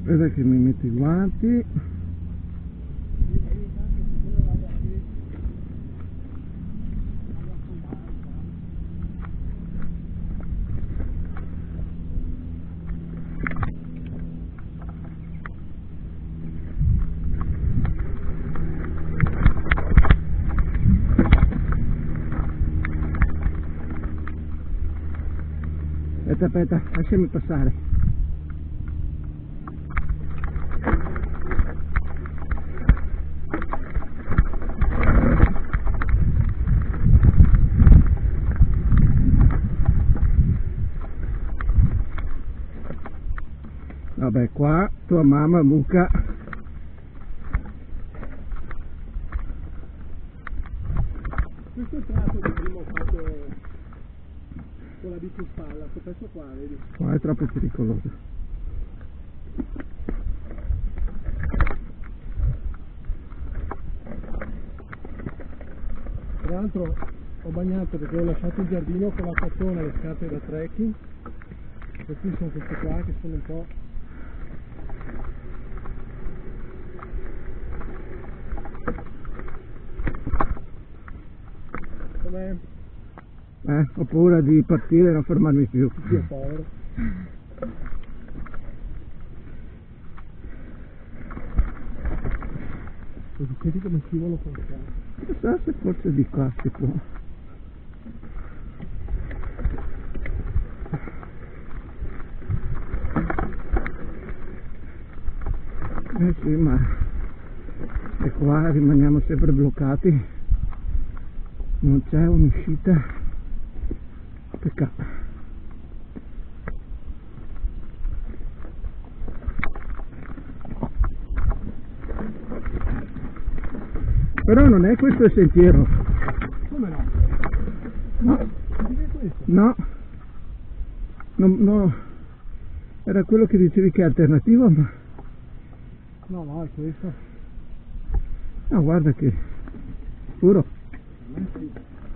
Aspetta che mi metto i guanti. Aspetta, lasciami passare. Vabbè, qua tua mamma buca. Questo è il tratto che prima ho fatto con la bici in spalla, questo pezzo qua, vedi? Qua è troppo pericoloso. Tra l'altro ho bagnato perché ho lasciato il giardino con la tazzona e le scarpe da trekking, e qui sono questi qua che sono un po'... Com'è? Ho paura di partire e non fermarmi più. Dio povero. Vedi, senti come scivolo con il fianco. Chissà se forse di qua si può. Sì, ma se qua rimaniamo sempre bloccati, non c'è un'uscita, peccato. Però non è questo il sentiero. Come no? No. Questo? No. No. Era quello che dicevi che è alternativo, ma... No, no, è questo. No, guarda che... Puro. Sì.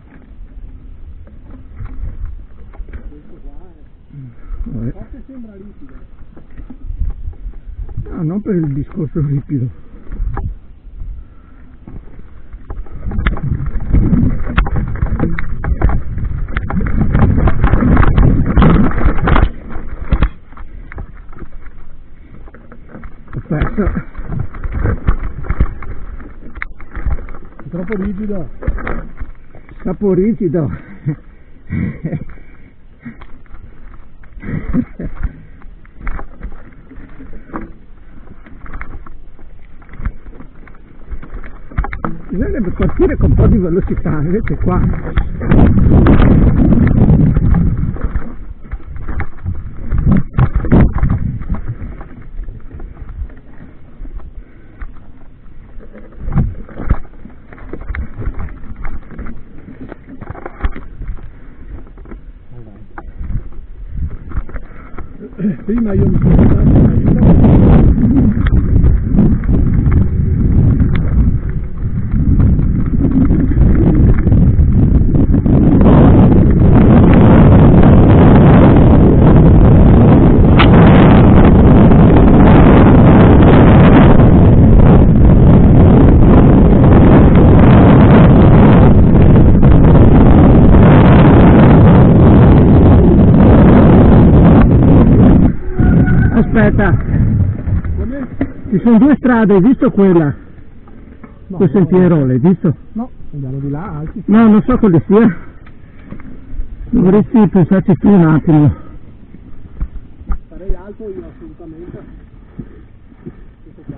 Questo qua è... Vabbè. Forse sembra ripido. No, non per il discorso ripido. Aspetta. È troppo rigido. Troppo rigido. Bisognerebbe partire con un po' di velocità, invece qua prima io mi sono stato in aiuto. Aspetta, ci sono due strade, hai visto quella? No, Quel sentiero, l'hai visto? No, andiamo di là, alti. No, non so quale sia. Dovresti pensarci più un attimo. Sarei alto io assolutamente. Questo qua.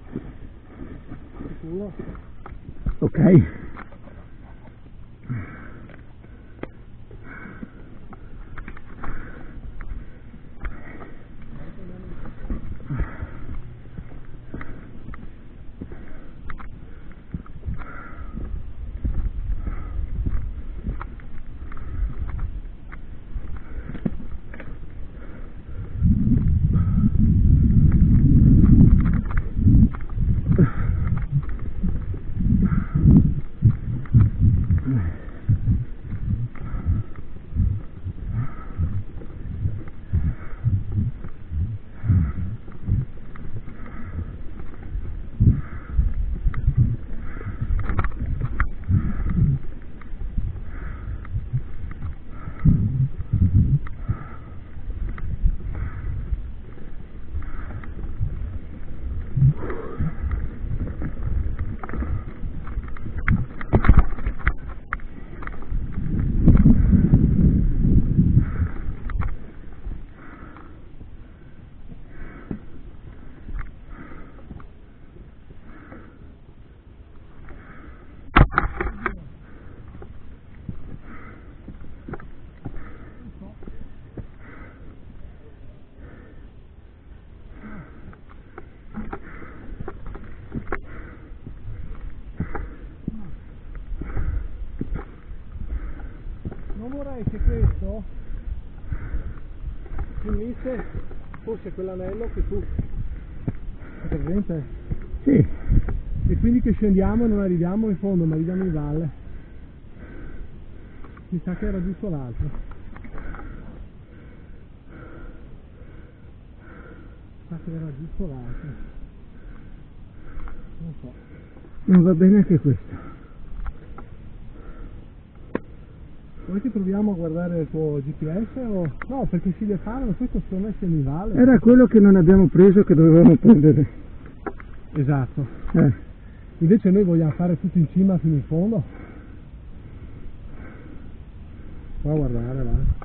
Sicuro. Ok. paura è che questo finisse fosse quell'anello che tu hai presente? Sì. E quindi che scendiamo e non arriviamo in fondo, ma arriviamo in valle. Mi sa che era giusto l'altro. Mi sa che era giusto l'altro. Non so. Non va bene anche questo. Vuoi che proviamo a guardare il tuo GPS o... No, perché si defanano, questo secondo me è semivale. Era quello che non abbiamo preso, che dovevamo prendere. Esatto. Invece noi vogliamo fare tutto in cima fino in fondo. Va a guardare, va.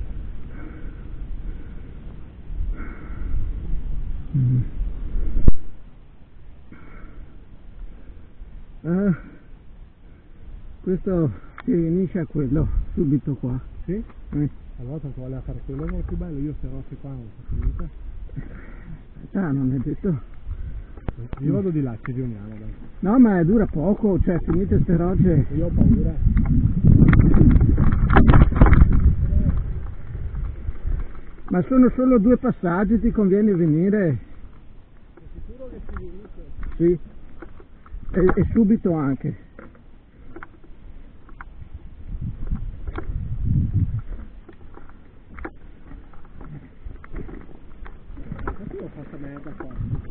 Questo si riunisce a quello, subito qua. Sì? Allora tanto voleva fare quello, non è più bello, io se rocce qua non so finita. Ah, non è detto. Io vado di là, ci riuniamo, dai. No, ma dura poco, cioè finite ste rocce. Io ho paura. Ma sono solo 2 passaggi, ti conviene venire? Sei sicuro che si riunisce? Sì. E subito anche. Ho fatto merda qua.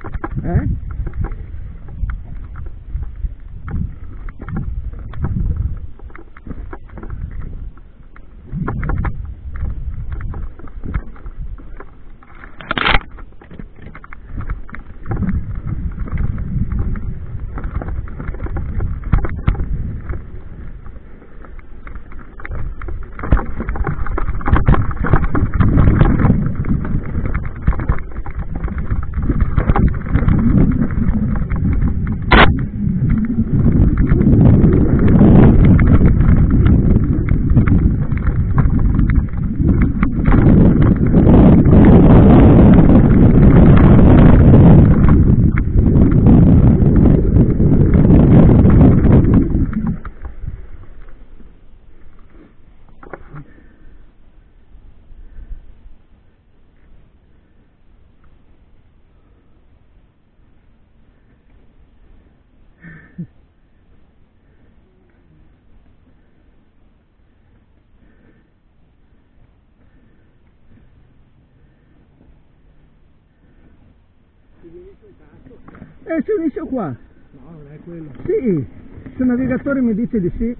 Si unisce qua. No, non è quello. Sì, il navigatore mi dice di sì.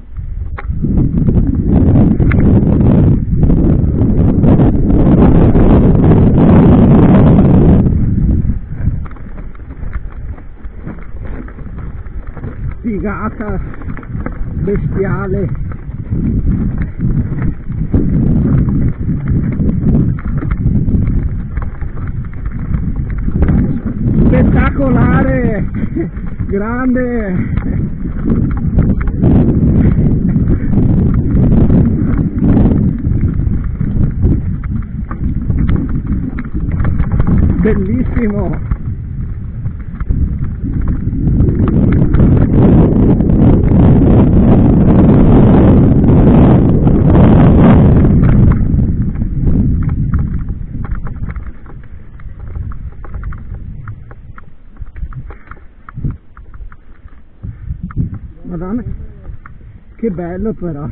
Figata bestiale. Spettacolare, grande. Bellissimo. Madonna, che bello però.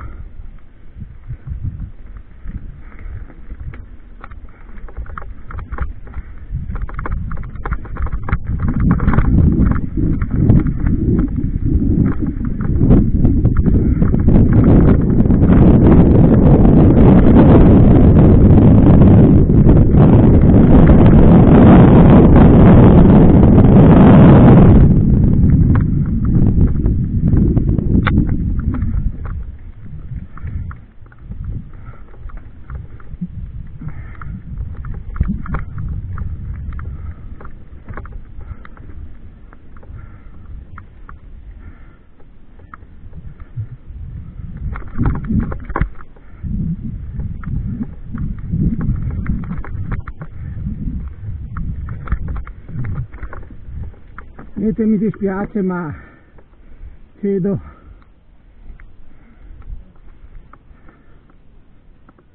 Niente, mi dispiace, ma cedo.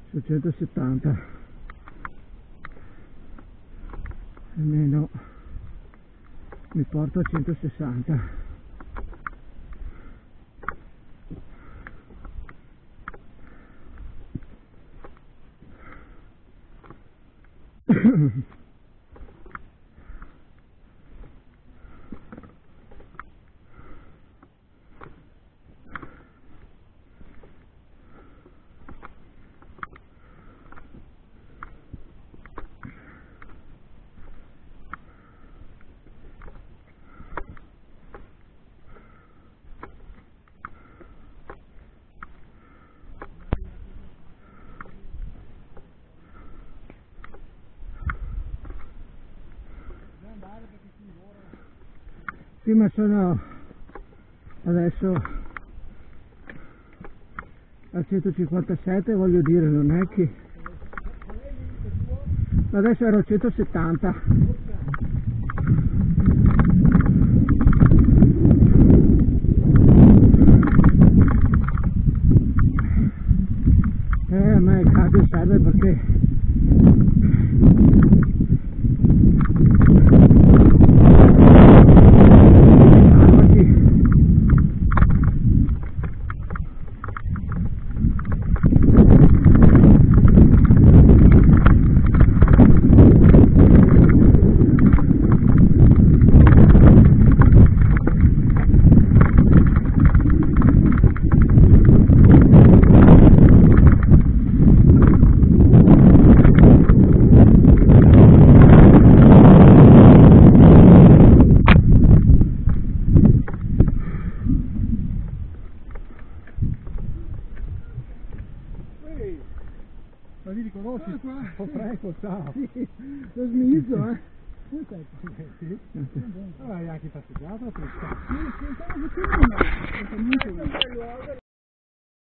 su 170, almeno mi porto a 160. Sì, ma sono adesso al 157, voglio dire, non è che adesso ero a 170. A me il cardio serve perché ma li riconosci? Oh, prego, ciao. Sì, lo smizzo, eh? Sì. Allora hai anche passeggiato? Sì,